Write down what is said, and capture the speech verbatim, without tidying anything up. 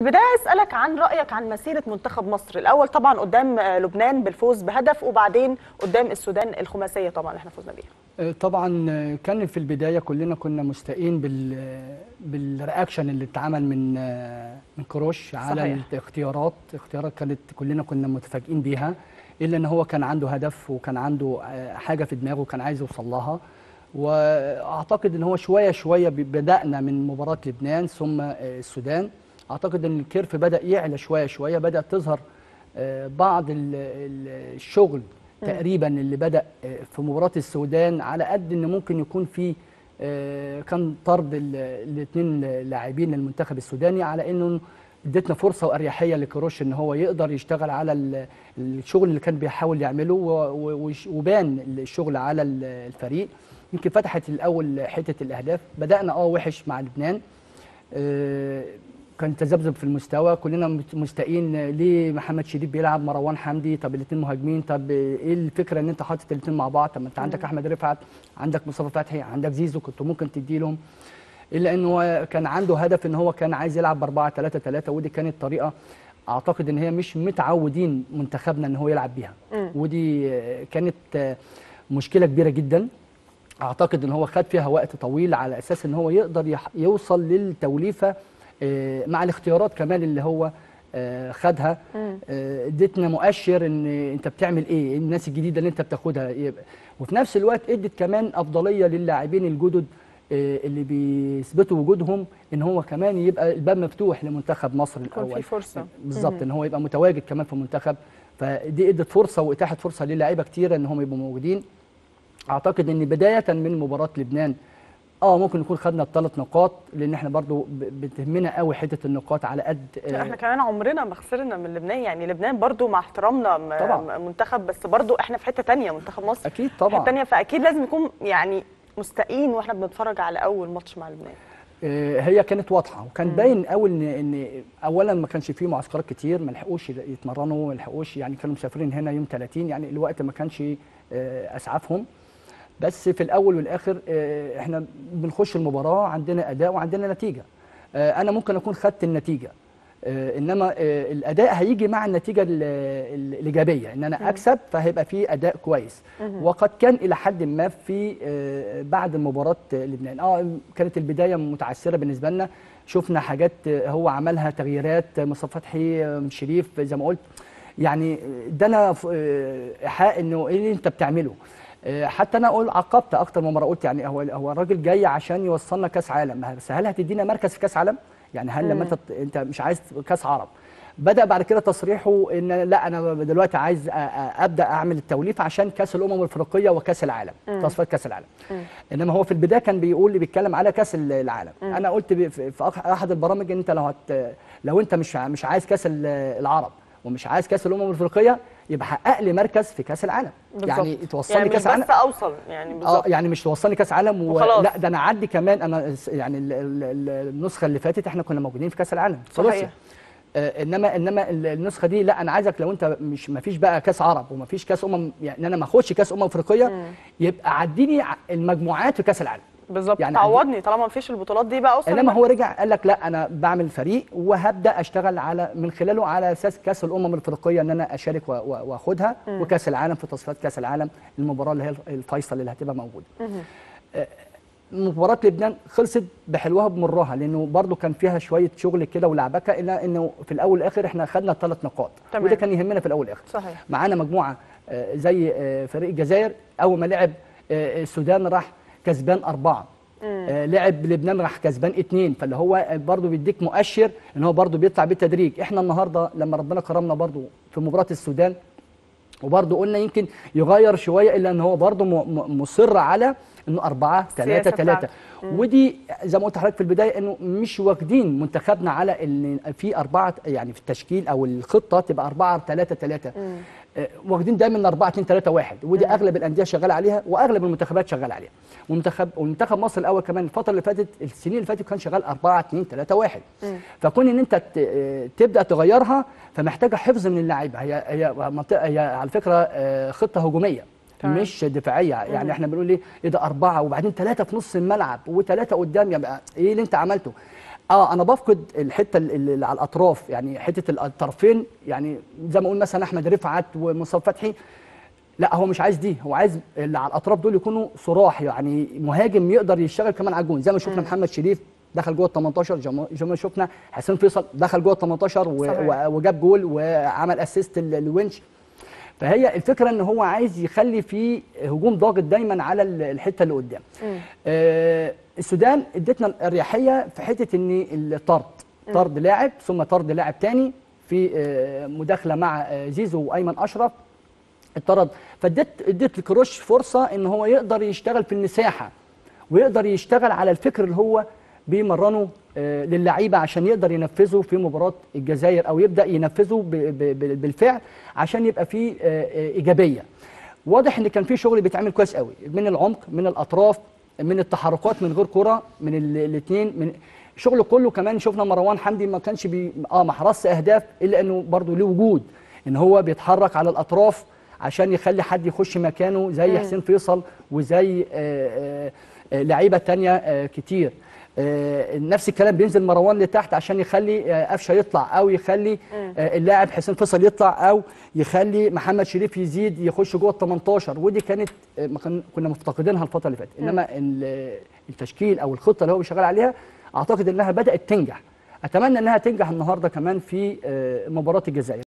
البدايه اسالك عن رايك عن مسيره منتخب مصر، الاول طبعا قدام لبنان بالفوز بهدف، وبعدين قدام السودان الخماسيه طبعا اللي احنا فزنا بيها. طبعا كان في البدايه كلنا كنا مستائين بال بالرياكشن اللي اتعمل من من كروش على صحيح. الاختيارات اختيارات كانت كلنا كنا متفاجئين بيها، الا ان هو كان عنده هدف وكان عنده حاجه في دماغه كان عايز يوصل لها. واعتقد ان هو شويه شويه بدانا من مباراه لبنان ثم السودان، اعتقد ان الكيرف بدا يعلى شويه شويه، بدا تظهر بعض الشغل تقريبا اللي بدا في مباراه السودان، على قد ان ممكن يكون في كان طرد الاثنين لاعبين المنتخب السوداني، على انه ادتنا فرصه واريحيه لكروش ان هو يقدر يشتغل على الشغل اللي كان بيحاول يعمله، وبان الشغل على الفريق. يمكن فتحت الاول حته الاهداف، بدانا اه وحش مع لبنان، آه كان تذبذب في المستوى، كلنا مستائين ليه محمد شريف بيلعب مروان حمدي، طب الاثنين مهاجمين، طب ايه الفكره ان انت حاطط الاثنين مع بعض؟ طب ما انت عندك احمد رفعت، عندك مصطفى فتحي، عندك زيزو، كنت ممكن تدي لهم. الا انه كان عنده هدف ان هو كان عايز يلعب ب أربعة ثلاثة ثلاثة، ودي كانت طريقه اعتقد ان هي مش متعودين منتخبنا ان هو يلعب بيها، ودي كانت مشكله كبيره جدا. اعتقد ان هو خد فيها وقت طويل على اساس ان هو يقدر يوصل للتوليفه مع الاختيارات كمان اللي هو خدها. ادتنا مؤشر ان انت بتعمل ايه، الناس الجديده اللي انت بتاخدها، وفي نفس الوقت ادت كمان افضليه للاعبين الجدد اللي بيثبتوا وجودهم، ان هو كمان يبقى الباب مفتوح لمنتخب مصر الاول، في فرصه بالظبط ان هو يبقى متواجد كمان في المنتخب. فدي ادت فرصه واتاحت فرصه للاعيبه كتيره ان هم يبقوا موجودين. اعتقد ان بدايه من مباراه لبنان اه ممكن نكون خدنا الثلاث نقاط، لان احنا برضو بتهمنا قوي حته النقاط على قد آه احنا كمان عمرنا ما خسرنا من لبنان، يعني لبنان برضو مع احترامنا طبعا منتخب، بس برضو احنا في حته ثانيه منتخب مصر اكيد طبعا حته ثانيه، فاكيد لازم يكون يعني مستائين واحنا بنتفرج على اول ماتش مع لبنان. آه هي كانت واضحه، وكان باين قوي ان ان اولا ما كانش فيه معسكرات كتير، ما لحقوش يتمرنوا، ما لحقوش يعني كانوا مسافرين هنا يوم ثلاثين، يعني الوقت ما كانش آه اسعافهم. بس في الاول والاخر احنا بنخش المباراه عندنا اداء وعندنا نتيجه. انا ممكن اكون خدت النتيجه، انما الاداء هيجي مع النتيجه الايجابيه، ان انا اكسب فهيبقى في اداء كويس. وقد كان الى حد ما في بعد مباراه لبنان اه كانت البدايه متعثره بالنسبه لنا، شفنا حاجات هو عملها تغييرات، مصطفى فتحي، شريف زي ما قلت، يعني ادانا ايحاء انه ايه اللي انت بتعمله. حتى انا اقول عقبت اكتر من مره، قلت يعني هو هو الراجل جاي عشان يوصلنا كاس عالم، بس هل هتدينا مركز في كاس عالم؟ يعني هل لما انت انت مش عايز كاس عرب؟ بدا بعد كده تصريحه ان لا انا دلوقتي عايز ابدا اعمل التوليفه عشان كاس الامم الافريقيه وكاس العالم، تصفيات كاس العالم. مم. انما هو في البدايه كان بيقول لي بيتكلم على كاس العالم. مم. انا قلت في احد البرامج ان انت لو هت لو انت مش مش عايز كاس العرب ومش عايز كاس الامم الافريقيه، يبقى حقق لي مركز في كاس العالم. بالزبط. يعني توصلني يعني كاس عالم، بس اوصل يعني بالظبط اه يعني مش توصلني كاس عالم و... لا ده انا اعدي كمان. انا يعني النسخه اللي فاتت احنا كنا موجودين في كاس العالم في روسيا، آه انما انما النسخه دي لا، انا عايزك لو انت مش ما فيش بقى كاس عرب وما فيش كاس امم، يعني انا ما اخدش كاس امم افريقيه، يبقى عديني المجموعات في كاس العالم بالظبط، يعني تعوضني طالما ما فيش البطولات دي بقى اوصل. انما هو رجع قال لك لا انا بعمل فريق وهبدا اشتغل على من خلاله على اساس كاس الامم الافريقيه ان انا اشارك واخدها، وكاس العالم في تصفيات كاس العالم المباراه اللي هي الفيصل اللي هتبقى موجوده. مباراه لبنان خلصت بحلوها بمرها، لانه برده كان فيها شويه شغل كده ولعبكه، الا انه في الاول والاخر احنا خدنا ثلاث نقاط، وده كان يهمنا في الاول والاخر. صحيح. معانا مجموعه زي فريق الجزائر، اول ما لعب السودان راح كسبان اربعه، آه لعب لبنان راح كسبان اتنين، فاللي هو برضه بيديك مؤشر ان هو برضه بيطلع بالتدريج. احنا النهارده لما ربنا كرمنا برضه في مباراه السودان، وبرضه قلنا يمكن يغير شويه، الا ان هو برضه مصر على انه أربعة ثلاثة ثلاثة، ودي زي ما قلت لحضرتك في البدايه انه مش واخدين منتخبنا على ان في اربعه، يعني في التشكيل او الخطه تبقى أربعة ثلاثة ثلاثة، واخدين دايما أربعة اثنين ثلاثة واحد، ودي مم. اغلب الانديه شغاله عليها واغلب المنتخبات شغاله عليها. ومنتخب ومنتخب مصر الاول كمان الفتره اللي فاتت، السنين اللي فاتت كان شغال أربعة اثنين ثلاثة واحد، فكون ان انت تبدا تغيرها فمحتاجه حفظ من اللاعيبه. هي هي منطقه، هي على فكره خطه هجوميه طبعا. مش دفاعيه. يعني مم. احنا بنقول ايه ايه ده اربعه وبعدين ثلاثه في نص الملعب وثلاثه قدام، يبقى ايه اللي انت عملته؟ اه انا بفقد الحته اللي على الاطراف، يعني حته الطرفين، يعني زي ما اقول مثلا احمد رفعت ومصطفى فتحي، لا هو مش عايز دي، هو عايز اللي على الاطراف دول يكونوا صراح، يعني مهاجم يقدر يشتغل كمان على الجون، زي ما شفنا محمد شريف دخل جوه ال تمنتاشر، زي ما شفنا حسين فيصل دخل جوه ال تمنتاشر وجاب جول وعمل اسيست للونش. فهي الفكره ان هو عايز يخلي في هجوم ضاغط دايما على الحته اللي قدام. آه السودان ادتنا الاريحيه في حته ان الطرد طرد لاعب ثم طرد لاعب ثاني في آه مداخله مع آه زيزو وايمن اشرف اتطرد، فاديت اديت لكروش فرصه ان هو يقدر يشتغل في المساحه ويقدر يشتغل على الفكر اللي هو بيمرنه آه للعيبه عشان يقدر ينفذه في مباراه الجزائر، او يبدا ينفذه بالفعل عشان يبقى فيه آه ايجابيه. واضح ان كان في شغل بيتعمل كويس قوي من العمق، من الاطراف، من التحركات من غير كره، من الاثنين، من شغله كله. كمان شفنا مروان حمدي ما كانش بي اه ما حرصش اهداف، الا انه برضه له وجود ان هو بيتحرك على الاطراف عشان يخلي حد يخش مكانه زي مم. حسين فيصل وزي آآ آآ لعيبه ثانيه آآ كتير. نفس الكلام بينزل مروان لتحت عشان يخلي قفشه يطلع، او يخلي اللاعب حسين فيصل يطلع، او يخلي محمد شريف يزيد يخش جوه ال تمنتاشر، ودي كانت كنا مفتقدينها الفتره اللي فاتت. انما التشكيل او الخطه اللي هو شغال عليها اعتقد انها بدات تنجح. اتمنى انها تنجح النهارده كمان في مباراه الجزائر.